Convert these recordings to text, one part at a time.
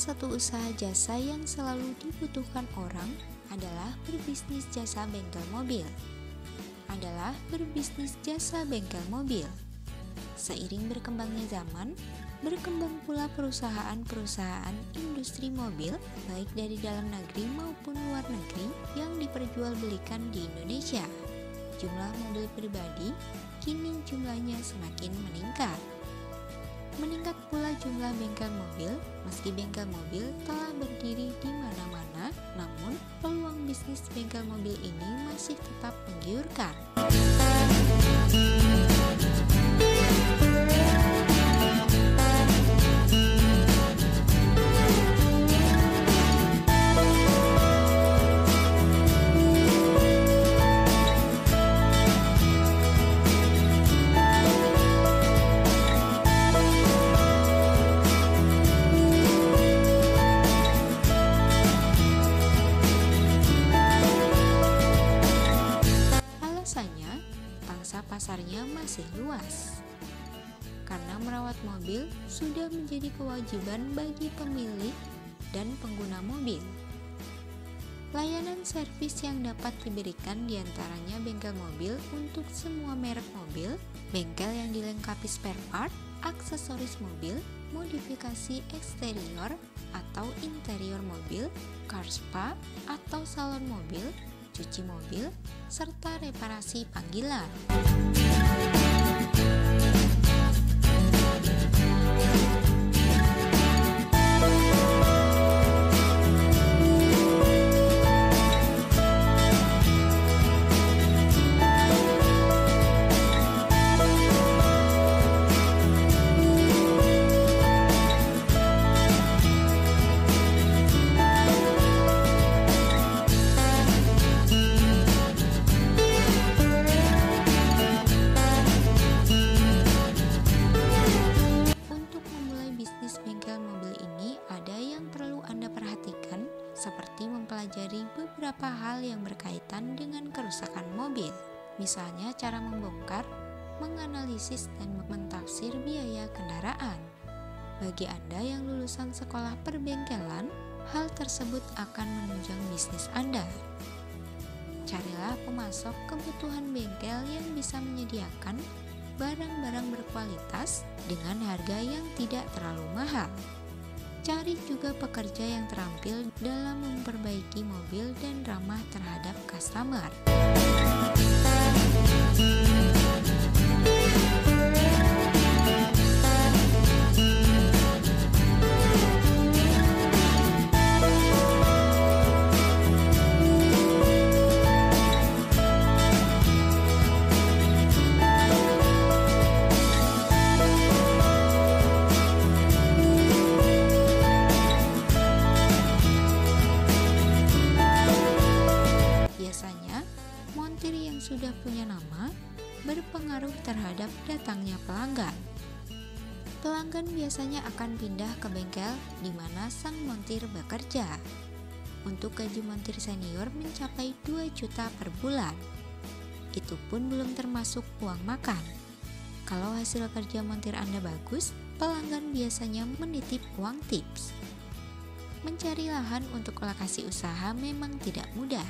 satu usaha jasa yang selalu dibutuhkan orang adalah berbisnis jasa bengkel mobil. Seiring berkembangnya zaman, berkembang pula perusahaan-perusahaan industri mobil, baik dari dalam negeri maupun luar negeri yang diperjualbelikan di Indonesia. Jumlah mobil pribadi kini jumlahnya semakin meningkat. Meningkat pula jumlah bengkel mobil, meski bengkel mobil telah berdiri di mana-mana, namun peluang bisnis bengkel mobil ini masih tetap menggiurkan. Pasarnya masih luas karena merawat mobil sudah menjadi kewajiban bagi pemilik dan pengguna mobil. Layanan servis yang dapat diberikan diantaranya bengkel mobil untuk semua merek mobil, bengkel yang dilengkapi spare part, aksesoris mobil, modifikasi eksterior atau interior mobil, car spa atau salon mobil, cuci mobil, serta reparasi panggilan. Seperti mempelajari beberapa hal yang berkaitan dengan kerusakan mobil, misalnya cara membongkar, menganalisis, dan mentafsir biaya kendaraan. Bagi Anda yang lulusan sekolah perbengkelan, hal tersebut akan menunjang bisnis Anda. Carilah pemasok kebutuhan bengkel yang bisa menyediakan barang-barang berkualitas dengan harga yang tidak terlalu mahal. Cari juga pekerja yang terampil dalam memperbaiki mobil dan ramah terhadap customer. Sudah punya nama berpengaruh terhadap datangnya pelanggan. Pelanggan biasanya akan pindah ke bengkel di mana sang montir bekerja. Untuk gaji montir senior mencapai 2 juta per bulan. Itu pun belum termasuk uang makan. Kalau hasil kerja montir Anda bagus, pelanggan biasanya menitip uang tips. Mencari lahan untuk lokasi usaha memang tidak mudah.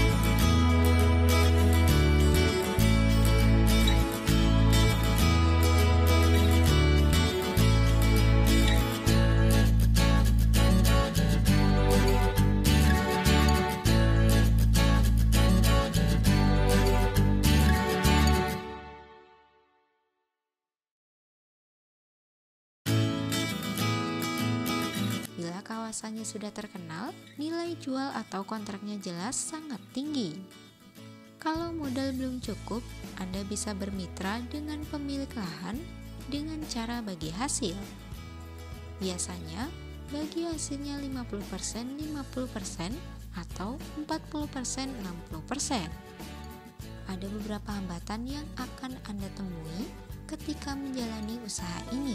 Bila kawasannya sudah terkenal, nilai jual atau kontraknya jelas sangat tinggi. Kalau modal belum cukup, Anda bisa bermitra dengan pemilik lahan dengan cara bagi hasil. Biasanya, bagi hasilnya 50%, 50% atau 40%, 60%. Ada beberapa hambatan yang akan Anda temui ketika menjalani usaha ini.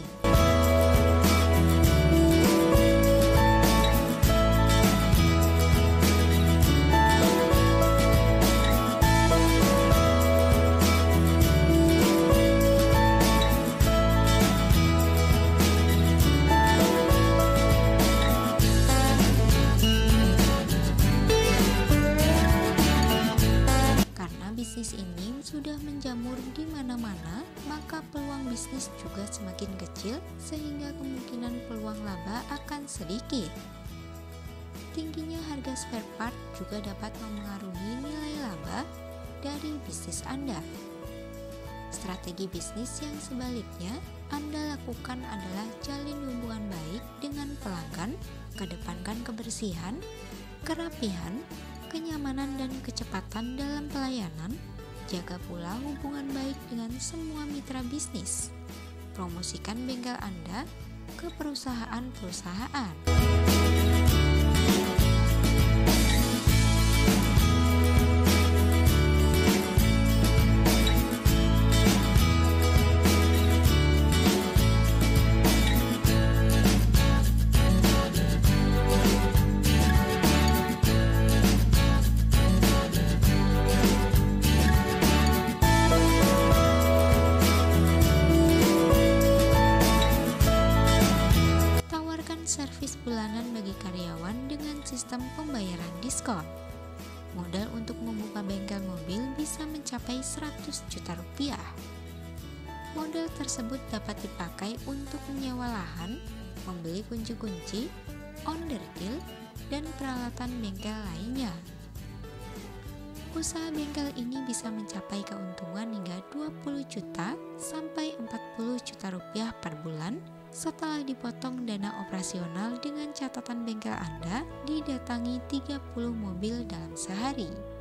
margin kecil sehingga kemungkinan peluang laba akan sedikit. Tingginya harga spare part juga dapat memengaruhi nilai laba dari bisnis Anda. Strategi bisnis yang sebaliknya Anda lakukan adalah jalin hubungan baik dengan pelanggan, kedepankan kebersihan, kerapihan, kenyamanan dan kecepatan dalam pelayanan, jaga pula hubungan baik dengan semua mitra bisnis. Promosikan bengkel Anda ke perusahaan-perusahaan. Servis bulanan bagi karyawan dengan sistem pembayaran diskon. Modal untuk membuka bengkel mobil bisa mencapai 100 juta rupiah. Modal tersebut dapat dipakai untuk menyewa lahan, membeli kunci-kunci, onderdil, dan peralatan bengkel lainnya. Usaha bengkel ini bisa mencapai keuntungan hingga 20 juta sampai 40 juta rupiah per bulan setelah dipotong dana operasional dengan catatan bengkel Anda didatangi 30 mobil dalam sehari.